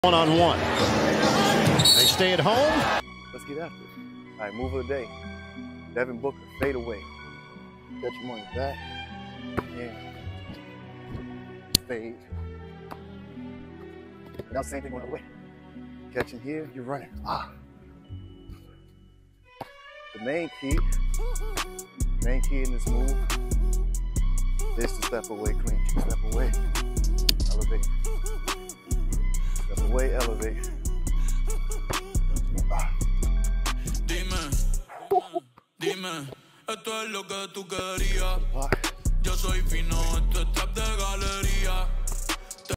One-on-one. They stay at home. Let's get after it. All right, move of the day. Devin Booker Fadeaway. Catch him on his back. And fade. Now same thing on the way. Catching here, you're running. The main key in this move is to step away clean. Step away, elevate. Step away, elevate. Dime, esto es lo que tú querías. Yo soy fino, esto es trap de galería.